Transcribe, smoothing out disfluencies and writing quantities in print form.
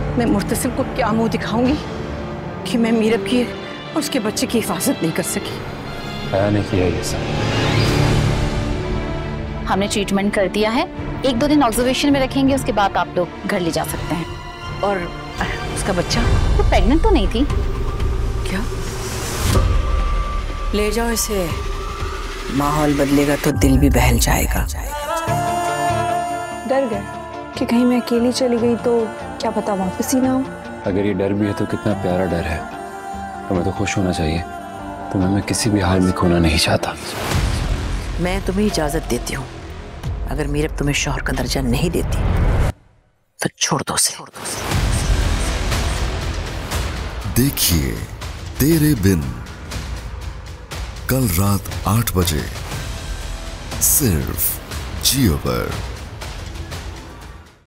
मैं मुर्तसिम को क्या मुंह दिखाऊंगी कि मैं मीरब की और उसके बच्चे की हिफाजत नहीं कर सकी। नहीं किया ये सब। हमने ट्रीटमेंट कर दिया है, 1-2 दिन ऑब्जर्वेशन में रखेंगे, उसके बाद आप लोग घर ले जा सकते हैं। और उसका बच्चा? वो प्रेग्नेंट तो नहीं थी। क्या? ले जाओ इसे, माहौल बदलेगा तो दिल भी बहल जाएगा। डर गए कि कहीं मैं अकेली चली गई तो क्या पता वापस ही ना हो। अगर ये डर भी है तो कितना प्यारा डर है। तुम्हें तो खुश होना चाहिए, तुम्हें मैं किसी भी हाल में खोना नहीं चाहता। मैं तुम्हें इजाजत देती हूँ, अगर मीरब तुम्हें शौहर का दर्जा नहीं देती तो छोड़ दो उसे। देखिए तेरे बिन, कल रात 8 बजे सिर्फ जियो पर।